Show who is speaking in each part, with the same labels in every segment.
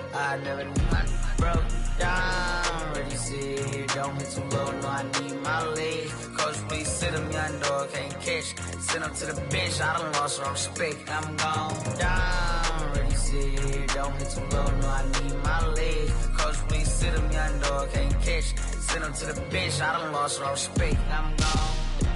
Speaker 1: I never knew my broke down. Ready, see, don't hit too low, no, I need my legs. Coach, please sit him, young dog, can't catch. Send him to the bench, I done lost some respect. I'm gone down. Ready, see, don't hit too low, no, I need my legs. Coach, please sit him, young dog, can't catch. Send him to the bench, I done lost some respect. I'm gone.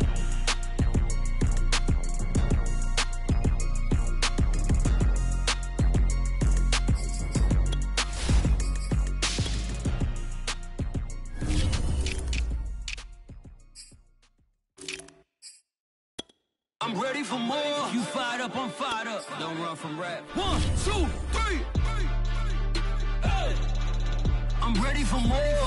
Speaker 2: I'm ready for more. You fired up, I'm fired up. Don't run from rap. 1, 2, 3. Hey. I'm ready for more.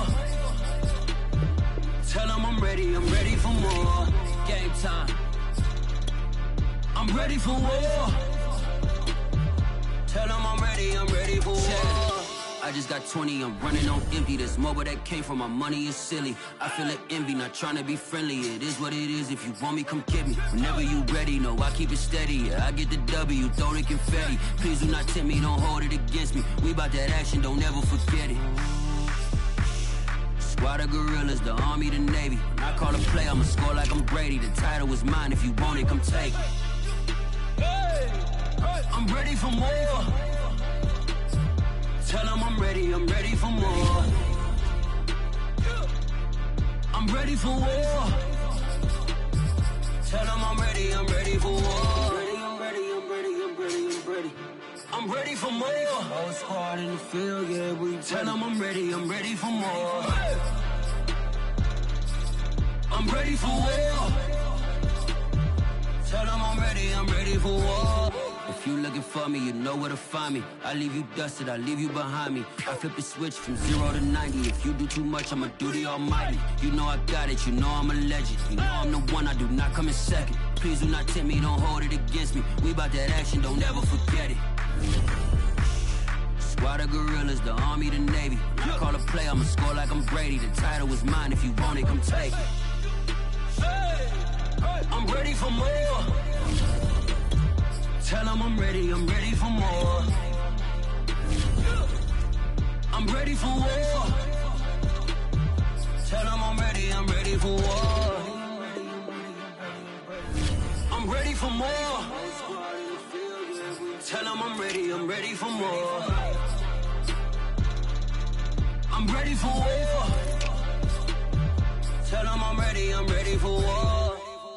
Speaker 2: Tell them I'm ready for more. Game time. I'm ready for war. Tell them I'm ready for war. I just got 20, I'm running on empty. This mobile that came from my money is silly. I feel it envy, not trying to be friendly. It is what it is, if you want me, come get me. Whenever you ready, no, I keep it steady. Yeah, I get the W, throw the confetti. Please do not tempt me, don't hold it against me. We bout that action, don't ever forget it. Squad of gorillas, the army, the navy. When I call a play, I'ma score like I'm Brady. The title is mine, if you want it, come take it. Hey, I'm ready for more. Tell them I'm ready for more. I'm ready for war. Tell them I'm ready for war. I'm ready for more. Whole squad in the field, yeah, we tell them I'm ready for more. I'm ready for war. Tell them I'm ready for war. If you looking for me, you know where to find me. I leave you dusted, I leave you behind me. I flip the switch from 0 to 90. If you do too much, I'ma do the almighty. You know I got it, you know I'm a legend. You know I'm the one, I do not come in second. Please do not tempt me, don't hold it against me. We bout that action, don't ever forget it. Squad of gorillas, the army, the navy. When I call a play, I'ma score like I'm Brady. The title is mine, if you want it, come take it. I'm ready for more. Tell them I'm ready for more. I'm ready for war. Tell them I'm ready for war. I'm ready for more. Tell them I'm ready for more. I'm ready for war. Tell them I'm ready for war.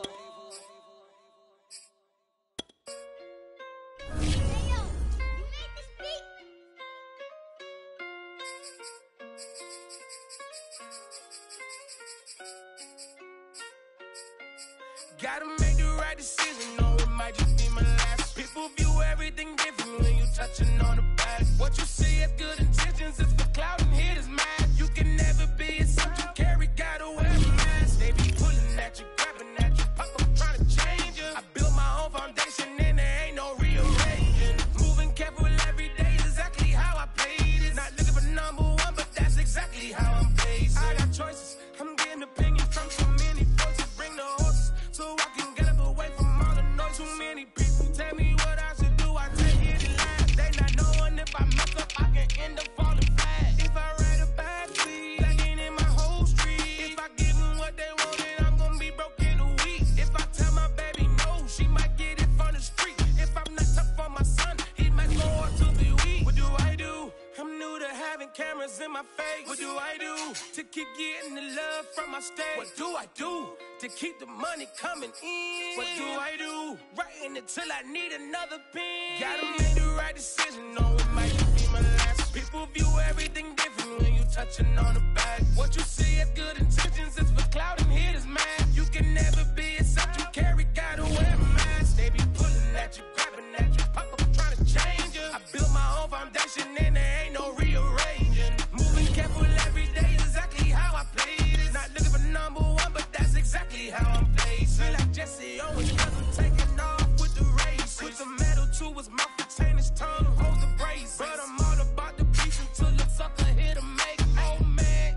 Speaker 3: Gotta make the right decision, no, it might just be my last. People view everything different when you touching on the past. What you see as good intentions is for cloud and hit is mad. You can never be a subject you carry, gotta wear a mask. They be pulling at you, grabbing at you, pop up trying to change you. I built my own foundation and there ain't no rearranging. Moving careful every day is exactly how I played it. Not looking for number one, but that's exactly how I'm paced. I got choices, I'm getting opinions from so many voices. Bring the horses so I can get up away from all the noise. Too many people tell me what I should do, I take it in line. They not knowing if I mess up, I can end up falling flat. If I write a bad tweet, lagging in my whole street. If I give them what they want, then I'm gonna be broke in a week. If I tell my baby no, she might get it from the street. If I'm not tough for my son, he might go on to be weak. What do I do? I'm new to having cameras in my face. What do I do to keep getting the love from my stage? What do I do to keep the money coming in? What do I do? Writing it till I need another pen. Gotta make the right decision, no, it might just be my last. People view everything different when you touching on the back. What you see as good intentions is for cloud and hit is mad. You can never be a subject you carry, gotta wear a mask. They be pulling at you, grabbing at you, pop up trying to change you. I built my own foundation and there ain't no rearranging. Moving careful every day is exactly how I played it. Not looking for number one, but that's exactly how I'm placed. Feel like Jesse Owens, cause I'm taking off with the race. Put the metal to his mouth, retain his tongue, hold the brace. But I'm all about the peace until the sucker hit a make. Oh man,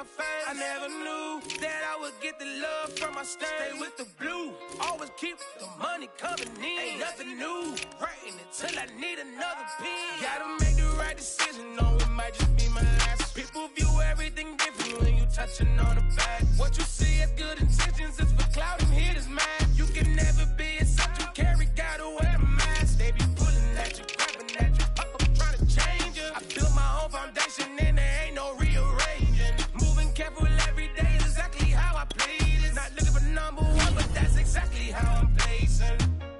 Speaker 3: my face. I never knew that I would get the love from my stage. Stay with the blue, always keep the money coming in. Ain't nothing new, praying until I need another pen. Gotta make the right decision, no, it might just be my last. People view everything different when you touching on the back. What you see as good intentions is for cloud and hit is mad. You can never be except you carry, gotta wear a mask. They be pulling at you, grabbing at you, up, trying to change you. I built my own foundation and there ain't no rearranging. Moving careful every day is exactly how I play this. Not looking for number one, but that's exactly how I'm placing.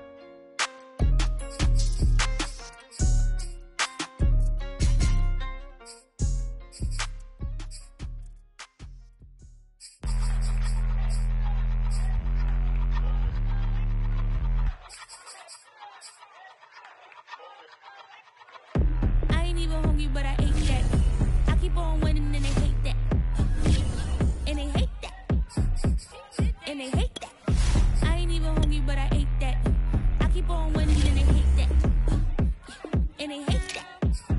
Speaker 4: But I ate that. I keep on winning and they hate that. And they hate that. And they hate that. I ain't even hungry, but I ate that. I keep on winning and they hate that. And they hate that.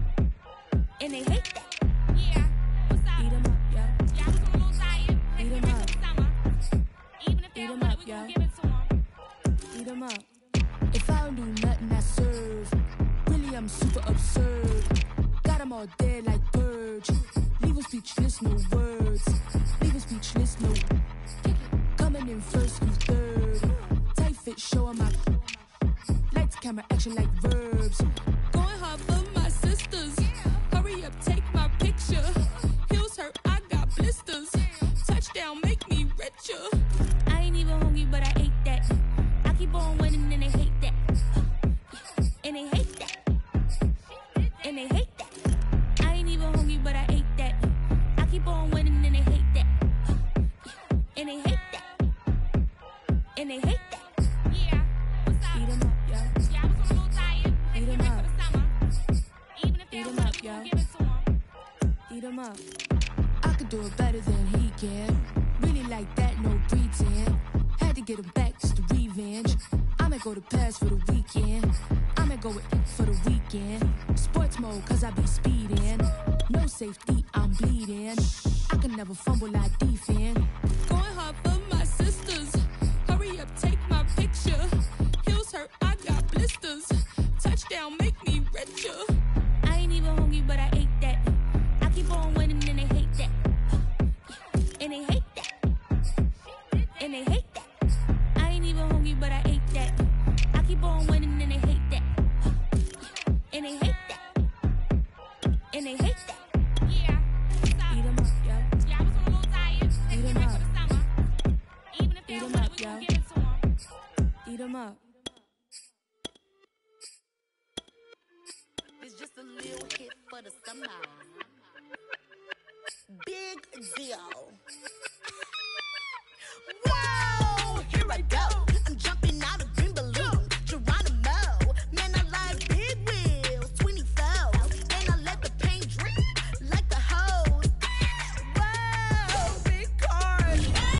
Speaker 4: And they hate that. Yeah. What's up? Eat 'em up, yo. Yeah, I was a little tired. Eat 'em up. Even if they don't want it, we gon' give it to 'em. Eat 'em up. If I don't do nothing, I serve. Really, I'm super absurd. Got 'em all dead like birds. Leave 'em speechless, no words. Leave 'em speechless, no. Coming in first, who's third? Tight fit, showing my. Lights, camera, action like verbs. Going hard for my sisters. Hurry up, take my picture. Heels hurt, I got blisters. Touchdown, make me richer. I ain't even hungry, but I ate that. I keep on winning and they hate that. And they hate that. And they hate that. I ain't even hungry, but I ate that. I keep on winning and they hate that. And they hate that. And they hate that. Yeah. What's up? Eat 'em up, yo. Yeah, I was a little tired. Eat 'em up. For the summer. Even if they don't want it, we gon' give it to 'em. Eat 'em up. I could do it better than he can. Really like that, no pretend. Had to get him back, just a revenge. I'ma go to Paris for the weekend. I'ma go with it for the weekend. Sports mode, cause I be speeding. No safety, I'm bleeding. I can never fumble, I defend. Going hard for my sisters. Hurry up, take my picture. Heels hurt, I got blisters. Touchdown, make me richer. I ain't even hungry, but I ate that. I keep on winning and they hate that. And they hate that. And they hate that. I ain't even hungry, but I ate that. I keep on winning and they hate that. And they hate that. And they hate that. Yeah. Eat 'em up, yo. Yeah, I was a little tired. Eat 'em up. For the summer. Even if they don't want it, we gon' give it to 'em. Eat 'em up.
Speaker 5: It's just a little hit for the summer. Big deal.